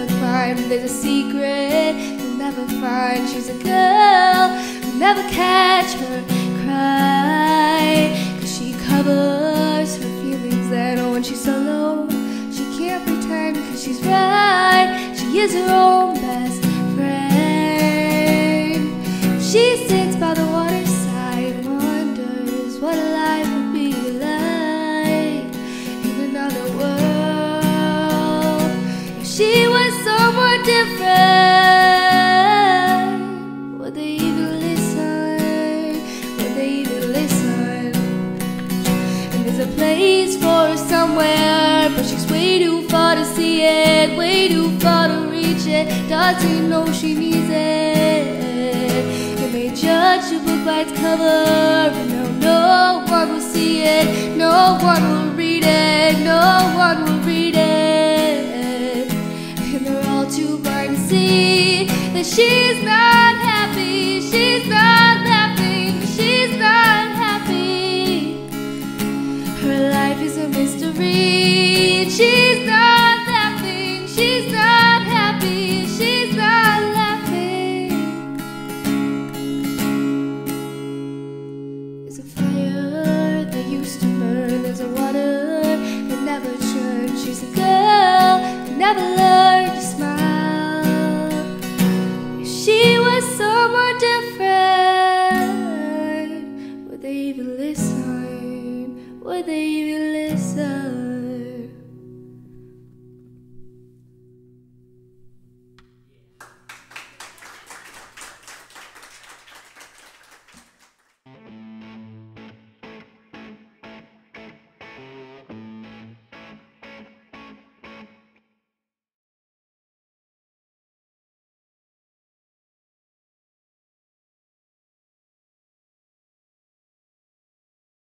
never climb. There's a secret you'll never find. She's a girl who'll never catch her cry, 'cause she covers her feelings, and when she's alone she can't pretend, 'cause she's right, she is her own best friend. She sits by the waterside and wonders what life would be like in another world if she was someone different. Would they even listen? Would they even listen? And there's a place for her somewhere, but she's way too far to see it, way too far to reach it. Doesn't know she needs it. And they judge a book by its cover, and now no one will see it, no one will read it, no one will read it. And they're all too blind to see that she's not happy.